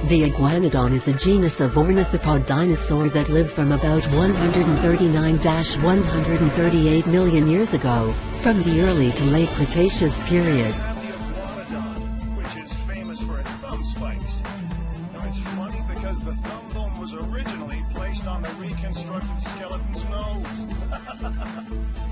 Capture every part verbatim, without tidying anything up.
The Iguanodon is a genus of ornithopod dinosaur that lived from about one hundred thirty-nine to one hundred thirty-eight million years ago, from the early to late Cretaceous period. The Iguanodon, which is famous for its thumb spikes. Now it's funny because the thumb bone was originally placed on the reconstructed skeleton's nose.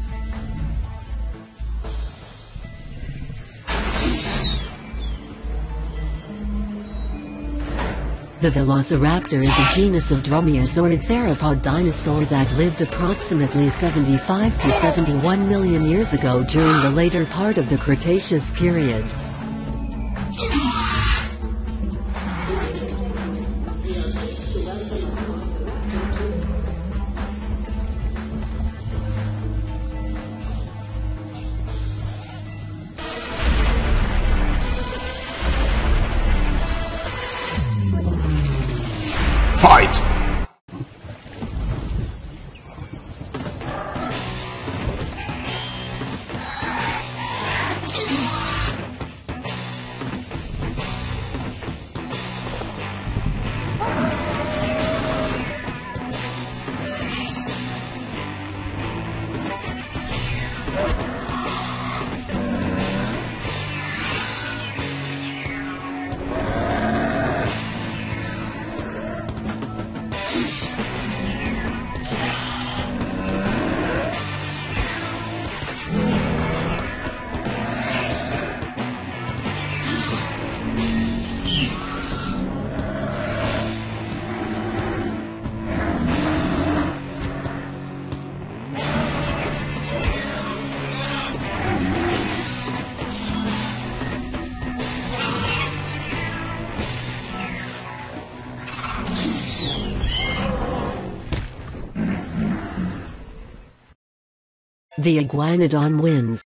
The Velociraptor is a genus of dromaeosaurid theropod dinosaur that lived approximately seventy-five to seventy-one million years ago during the later part of the Cretaceous period. Fight! The Iguanodon wins.